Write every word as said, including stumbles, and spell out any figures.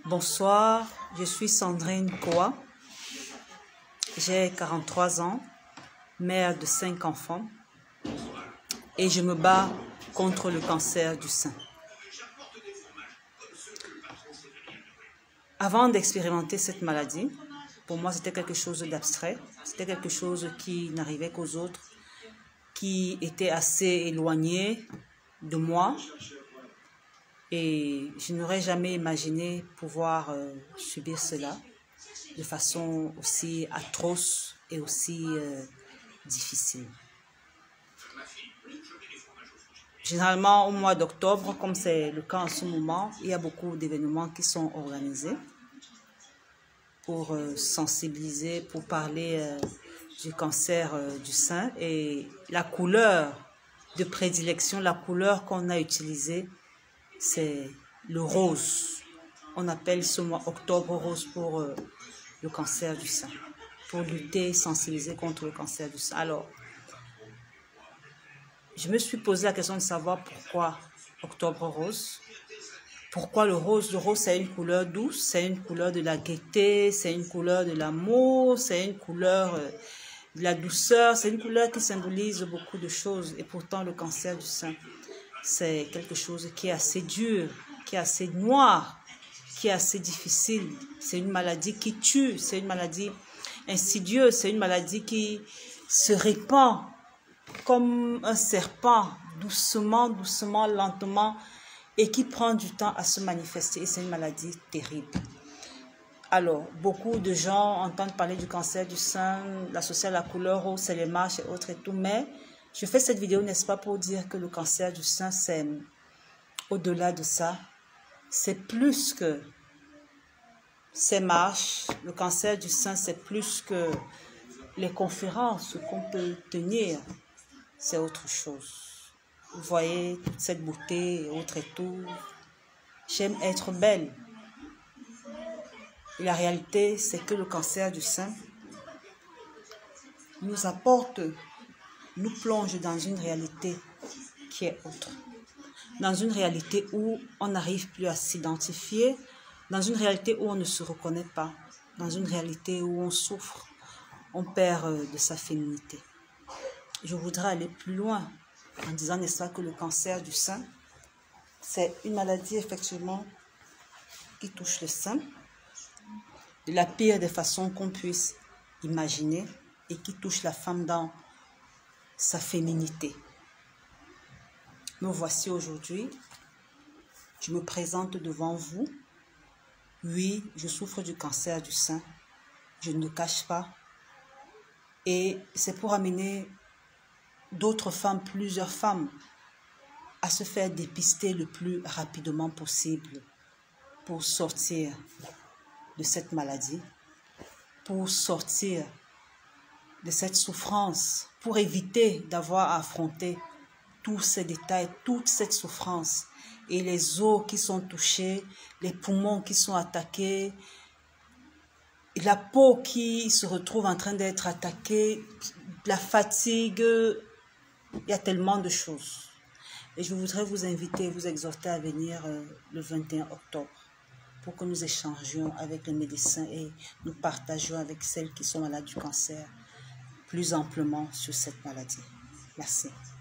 Bonsoir, je suis Sandrine Koa, j'ai quarante-trois ans, mère de cinq enfants et je me bats contre le cancer du sein. Avant d'expérimenter cette maladie, pour moi c'était quelque chose d'abstrait, c'était quelque chose qui n'arrivait qu'aux autres, qui était assez éloigné de moi. Et je n'aurais jamais imaginé pouvoir euh, subir cela de façon aussi atroce et aussi euh, difficile. Généralement, au mois d'octobre, comme c'est le cas en ce moment, il y a beaucoup d'événements qui sont organisés pour euh, sensibiliser, pour parler euh, du cancer euh, du sein. Et la couleur de prédilection, la couleur qu'on a utilisée, c'est le rose. On appelle ce mois octobre rose pour euh, le cancer du sein, pour lutter et sensibiliser contre le cancer du sein. Alors, je me suis posé la question de savoir pourquoi octobre rose. Pourquoi le rose? Le rose, c'est une couleur douce, c'est une couleur de la gaieté, c'est une couleur de l'amour, c'est une couleur euh, de la douceur, c'est une couleur qui symbolise beaucoup de choses. Et pourtant, le cancer du sein, c'est quelque chose qui est assez dur, qui est assez noir, qui est assez difficile. C'est une maladie qui tue, c'est une maladie insidieuse, c'est une maladie qui se répand comme un serpent, doucement, doucement, lentement, et qui prend du temps à se manifester. Et c'est une maladie terrible. Alors, beaucoup de gens entendent parler du cancer du sein, l'associer à la couleur rose, c'est les marches et autres et tout, mais je fais cette vidéo, n'est-ce pas, pour dire que le cancer du sein, c'est au-delà de ça. C'est plus que ces marches. Le cancer du sein, c'est plus que les conférences qu'on peut tenir. C'est autre chose. Vous voyez, toute cette beauté et autres et tout. J'aime être belle. Et la réalité, c'est que le cancer du sein nous apporte, nous plonge dans une réalité qui est autre. Dans une réalité où on n'arrive plus à s'identifier, dans une réalité où on ne se reconnaît pas, dans une réalité où on souffre, on perd de sa féminité. Je voudrais aller plus loin en disant, n'est-ce pas, que le cancer du sein, c'est une maladie effectivement qui touche le sein, de la pire des façons qu'on puisse imaginer et qui touche la femme dans sa féminité. Me voici aujourd'hui, je me présente devant vous. Oui, je souffre du cancer du sein, je ne le cache pas. Et c'est pour amener d'autres femmes, plusieurs femmes, à se faire dépister le plus rapidement possible pour sortir de cette maladie, pour sortir de cette souffrance, pour éviter d'avoir à affronter tous ces détails, toute cette souffrance et les os qui sont touchés, les poumons qui sont attaqués, et la peau qui se retrouve en train d'être attaquée, la fatigue, il y a tellement de choses. Et je voudrais vous inviter, vous exhorter à venir euh, le vingt et un octobre pour que nous échangions avec les médecins et nous partagions avec celles qui sont malades du cancer plus amplement sur cette maladie. Merci.